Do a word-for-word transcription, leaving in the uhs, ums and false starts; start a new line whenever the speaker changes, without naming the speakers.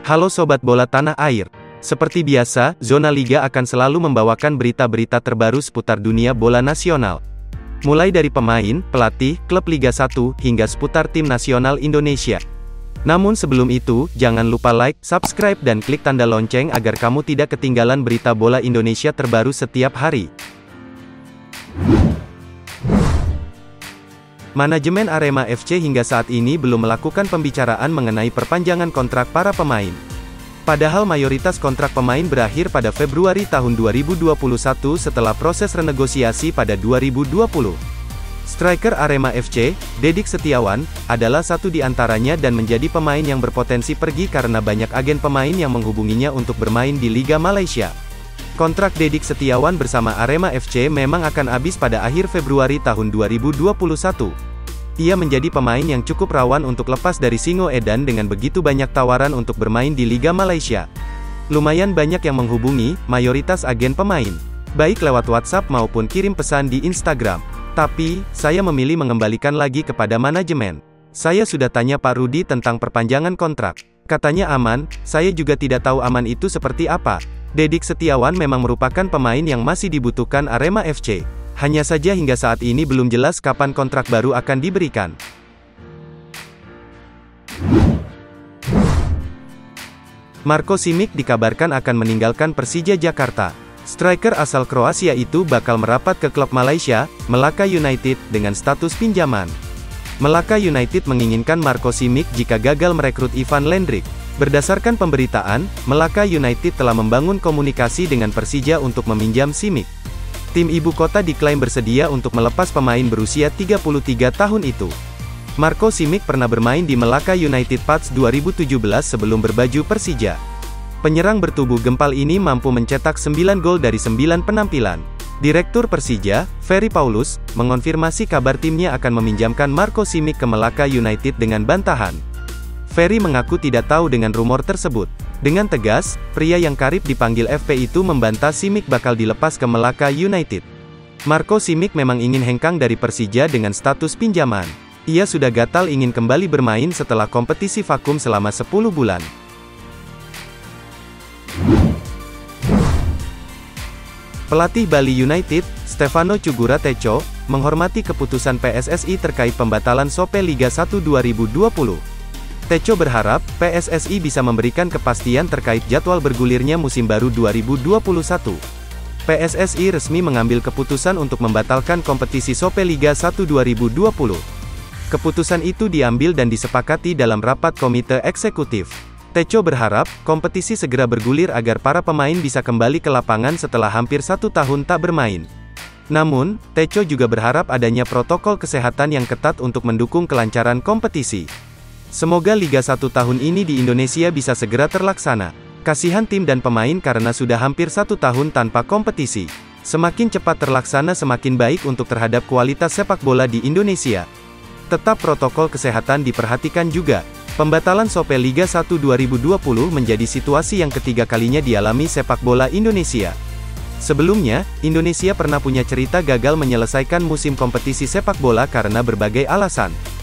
Halo Sobat Bola Tanah Air. Seperti biasa, Zona Liga akan selalu membawakan berita-berita terbaru seputar dunia bola nasional. Mulai dari pemain, pelatih, klub Liga satu, hingga seputar tim nasional Indonesia. Namun sebelum itu, jangan lupa like, subscribe dan klik tanda lonceng agar kamu tidak ketinggalan berita bola Indonesia terbaru setiap hari. Manajemen Arema F C hingga saat ini belum melakukan pembicaraan mengenai perpanjangan kontrak para pemain. Padahal mayoritas kontrak pemain berakhir pada Februari tahun dua ribu dua puluh satu setelah proses renegosiasi pada dua ribu dua puluh. Striker Arema F C, Dedik Setiawan, adalah satu di antaranya dan menjadi pemain yang berpotensi pergi karena banyak agen pemain yang menghubunginya untuk bermain di Liga Malaysia. Kontrak Dedik Setiawan bersama Arema F C memang akan habis pada akhir Februari tahun dua ribu dua puluh satu. Ia menjadi pemain yang cukup rawan untuk lepas dari Singoedan dengan begitu banyak tawaran untuk bermain di Liga Malaysia. Lumayan banyak yang menghubungi, mayoritas agen pemain, baik lewat WhatsApp maupun kirim pesan di Instagram. Tapi, saya memilih mengembalikan lagi kepada manajemen. Saya sudah tanya Pak Rudi tentang perpanjangan kontrak. Katanya aman, saya juga tidak tahu aman itu seperti apa. Dedik Setiawan memang merupakan pemain yang masih dibutuhkan Arema F C. Hanya saja hingga saat ini belum jelas kapan kontrak baru akan diberikan. Marko Simic dikabarkan akan meninggalkan Persija Jakarta. Striker asal Kroasia itu bakal merapat ke klub Malaysia, Melaka United, dengan status pinjaman. Melaka United menginginkan Marko Simic jika gagal merekrut Ivan Lendrick. Berdasarkan pemberitaan, Melaka United telah membangun komunikasi dengan Persija untuk meminjam Simic. Tim ibu kota diklaim bersedia untuk melepas pemain berusia tiga puluh tiga tahun itu. Marko Simic pernah bermain di Melaka United pada dua ribu tujuh belas sebelum berbaju Persija. Penyerang bertubuh gempal ini mampu mencetak sembilan gol dari sembilan penampilan. Direktur Persija, Ferry Paulus, mengonfirmasi kabar timnya akan meminjamkan Marko Simic ke Melaka United dengan bantahan. Ferry mengaku tidak tahu dengan rumor tersebut. Dengan tegas, pria yang karib dipanggil F P itu membantah Simic bakal dilepas ke Melaka United. Marko Simic memang ingin hengkang dari Persija dengan status pinjaman. Ia sudah gatal ingin kembali bermain setelah kompetisi vakum selama sepuluh bulan. Pelatih Bali United, Stefano Cugura Teco, menghormati keputusan P S S I terkait pembatalan Sope Liga satu dua ribu dua puluh. Teco berharap, P S S I bisa memberikan kepastian terkait jadwal bergulirnya musim baru dua ribu dua puluh satu. P S S I resmi mengambil keputusan untuk membatalkan kompetisi Sope Liga satu dua ribu dua puluh. Keputusan itu diambil dan disepakati dalam rapat komite eksekutif. Teco berharap, kompetisi segera bergulir agar para pemain bisa kembali ke lapangan setelah hampir satu tahun tak bermain. Namun, Teco juga berharap adanya protokol kesehatan yang ketat untuk mendukung kelancaran kompetisi. Semoga Liga satu tahun ini di Indonesia bisa segera terlaksana. Kasihan tim dan pemain karena sudah hampir satu tahun tanpa kompetisi. Semakin cepat terlaksana semakin baik untuk terhadap kualitas sepak bola di Indonesia. Tetap protokol kesehatan diperhatikan juga. Pembatalan Sope Liga satu dua ribu dua puluh menjadi situasi yang ketiga kalinya dialami sepak bola Indonesia. Sebelumnya, Indonesia pernah punya cerita gagal menyelesaikan musim kompetisi sepak bola karena berbagai alasan.